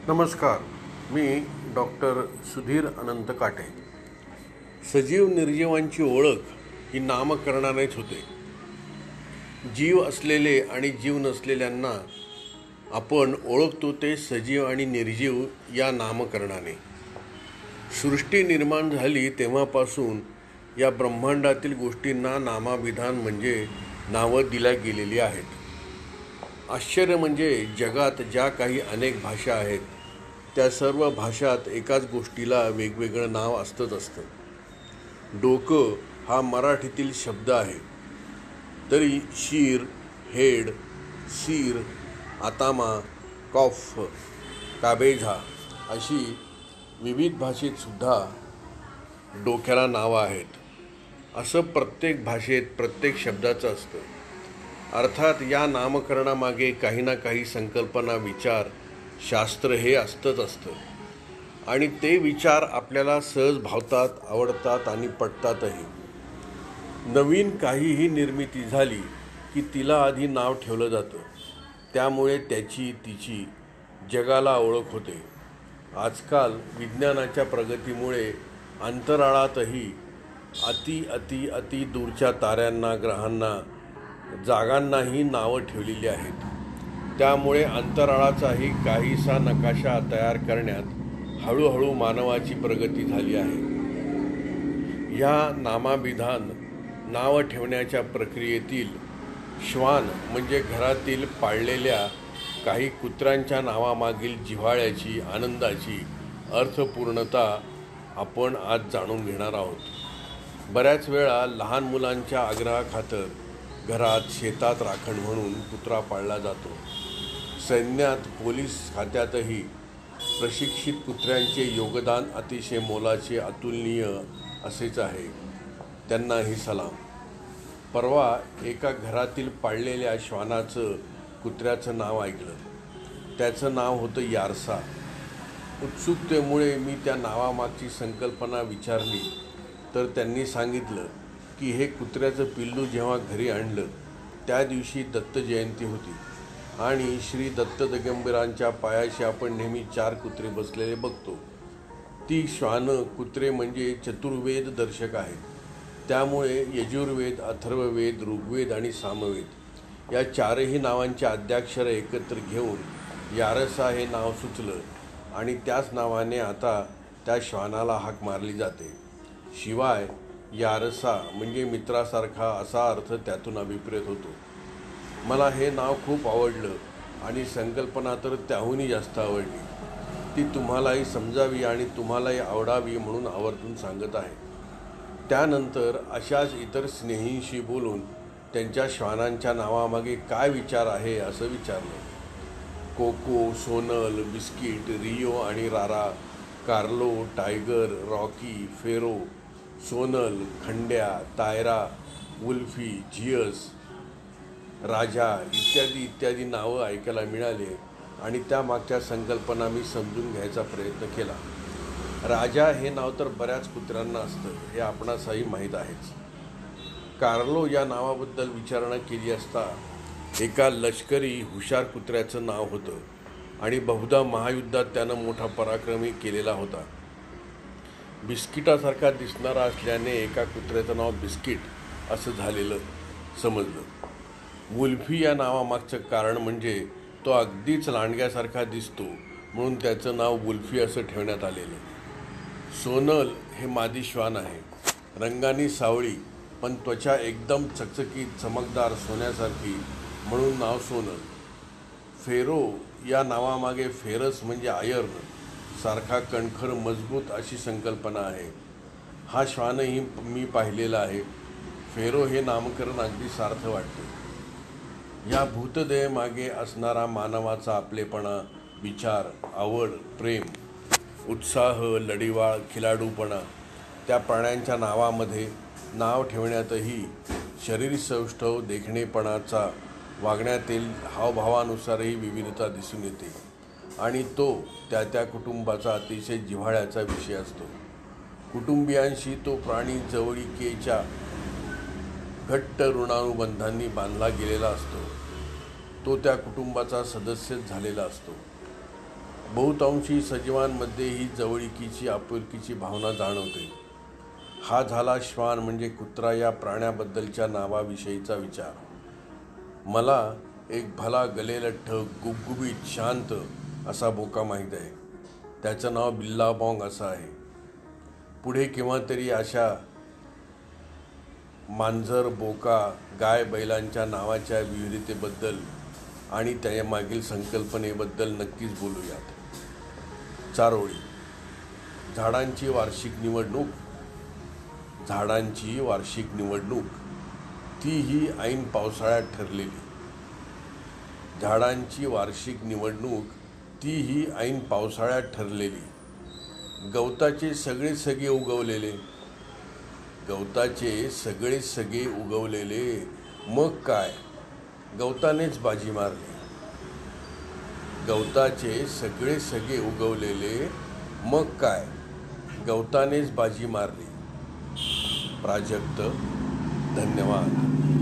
नमस्कार. मी डॉक्टर सुधीर अनंत काटे. सजीव निर्जीवांची ओळख ही नामकरणानेच होते. जीव असलेले आणि जीव नसलेल्यांना आपण ओळखतो ते सजीव आणि निर्जीव या नामकरणाने. सृष्टी निर्माण झाली तेव्हापासून या ब्रह्मांडातील गोष्टींना नामाभिधान म्हणजे नावं दिल्या गेलेली आहेत. आश्चर्य म्हणजे जगात ज्या काही अनेक भाषा आहेत त्या सर्व भाषात एकाच गोष्टीला वेगवेगळं नाव असतं. डोकं हा मराठीतील शब्द आहे, तरी शीर, हेड, सीर, आतामा, कॉफ, काबेझा अशी विविध भाषेत सुद्धा डोक्याला नावं आहेत. असं प्रत्येक भाषेत प्रत्येक शब्दाचं असतं. अर्थात या नामकरणामागे काही ना काही संकल्पना, विचार, शास्त्र हे असतं आणि ते विचार आपल्याला सहज भावतात, आवडतात आणि पटतातही. नवीन काहीही निर्मिती झाली की तिला आधी नाव ठेवलं जातं. त्यामुळे त्याची तिची जगाला ओळख होते. आजकाल विज्ञानाच्या प्रगतीमुळे अंतराळातही अति दूरच्या ताऱ्यांना, ग्रहांना, जागांनाही नावं ठेवलेली आहेत. त्यामुळे अंतराळाचाही काहीसा नकाशा तयार करण्यात हळूहळू मानवाची प्रगती झाली आहे. ह्या नामाभिधान नाव ठेवण्याच्या प्रक्रियेतील श्वान म्हणजे घरातील पाळलेल्या काही कुत्र्यांच्या नावामागील जिव्हाळ्याची, आनंदाची अर्थपूर्णता आपण आज जाणून घेणार आहोत. बऱ्याच वेळा लहान मुलांच्या आग्रहाखातर घरात, शेतात राखण म्हणून कुत्रा पाळला जातो. सैन्यात, पोलीस खात्यातही प्रशिक्षित कुत्र्यांचे योगदान अतिशय मोलाचे, अतुलनीय असेच आहे. त्यांनाही सलाम. परवा एका घरातील पाळलेल्या श्वानाचं, कुत्र्याचं नाव ऐकलं. त्याचं नाव होतं यारसा. उत्सुकतेमुळे मी त्या नावामागची संकल्पना विचारली तर त्यांनी सांगितलं की हे कुत्र्याचं पिल्लू जेव्हा घरी आणलं त्या दिवशी दत्त जयंती होती आणि श्री दत्त दिगंबरांच्या पायाशी आपण नेहमी 4 कुत्रे बसलेले बघतो. ती श्वानं, कुत्रे म्हणजे चतुर्वेद दर्शक आहेत. त्यामुळे यजुर्वेद, अथर्ववेद, ऋग्वेद आणि सामवेद या 4ही नावांची आद्याक्षरं एकत्र घेऊन यारसा हे नाव सुचलं आणि त्याच नावाने आता त्या श्वानाला हाक मारली जाते. शिवाय यारसा म्हणजे मित्रासारखा असा अर्थ त्यातून अभिप्रेत होतो. मला हे नाव खूप आवडलं आणि संकल्पना तर त्याहूनही जास्त आवडली. ती तुम्हालाही समजावी आणि तुम्हालाही आवडावी म्हणून आवर्जून सांगत आहे. त्यानंतर अशाच इतर स्नेहींशी बोलून त्यांच्या श्वानांच्या नावामागे काय विचार आहे असं विचारलं. कोको, सोनल, बिस्किट, रियो आणि रारा, कार्लो, टायगर, रॉकी, फेरो, Sonal, Khandya, Tyra, Wolfie, Zeus, Raja इत्यादी नावं ऐकायला मिळाले आणि त्यामागच्या संकल्पना मी समजून घ्यायचा प्रयत्न केला. राजा हे नाव तर बऱ्याच कुत्र्यांना असतं हे आपणासही माहीत आहेच. कार्लो या नावाबद्दल विचारणा केली असता एका लष्करी हुशार कुत्र्याचं नाव होतं आणि बहुधा महायुद्धात त्यानं मोठा पराक्रमी केलेला होता. बिस्किटासारखा दिसणारा असल्याने एका कुत्र्याचं नाव बिस्किट असं झालेलं समजलं. वुल्फी या नावामागचं कारण म्हणजे तो अगदीच लांडग्यासारखा दिसतो म्हणून त्याचं नाव वुल्फी असं ठेवण्यात आलेलं. सोनल हे मादी श्वान आहे. रंगानी सावळी पण त्वचा एकदम चकचकीत, चमकदार, सोन्यासारखी म्हणून नाव सोनल. फेरो या नावामागे फेरस म्हणजे आयर्न सारखा कणखर, मजबूत अशी संकल्पना आहे. हा श्वानही मी पाहिलेला आहे. फेरो हे नामकरण अगदी सार्थ वाटते. या भूतदयेमागे असणारा मानवाचा आपलेपणा, विचार, आवड, प्रेम, उत्साह, लढीवाळ, खिलाडूपणा, त्या प्राण्यांच्या नावामध्ये नाव ठेवण्यातही शरीरसौष्ठव, देखणेपणाचा, वागण्यातील हावभावानुसारही विविधता दिसून येते आणि तो त्या कुटुंबाचा अतिशय जिव्हाळ्याचा विषय असतो. कुटुंबियांशी तो प्राणी जवळिकेच्या घट्ट ऋणानुबंधांनी बांधला गेलेला असतो. तो त्या कुटुंबाचा सदस्यच झालेला असतो. बहुतांशी सजीवांमध्ये ही जवळिकीची आपुलकीची भावना जाणवते. हा झाला श्वान म्हणजे कुत्रा या प्राण्याबद्दलच्या नावाविषयीचा विचार. मला एक भला गलेलठ्ठ गुबगुबीत शांत असा बोका माहीत आहे. त्याचं नाव बिल्लाबाँग असं आहे. पुढे केव्हा तरी अशा मांजर, बोका, गाय, बैलांच्या नावाच्या विविधतेबद्दल आणि त्यामागील संकल्पनेबद्दल नक्कीच बोलूयात. 4 ओळी. झाडांची वार्षिक निवडणूक. झाडांची वार्षिक निवडणूक, तीही ऐन पावसाळ्यात ठरलेली. झाडांची वार्षिक निवडणूक, तीही ऐन पावसाळ्यात ठरलेली. गवताचे सगळे सगळे उगवलेले. गवताचे सगळे सगळे उगवलेले. मग काय, गवतानेच बाजी मारली. गवताचे सगळे सगळे उगवलेले. मग काय, गवतानेच बाजी मारली. प्राजक्त. धन्यवाद.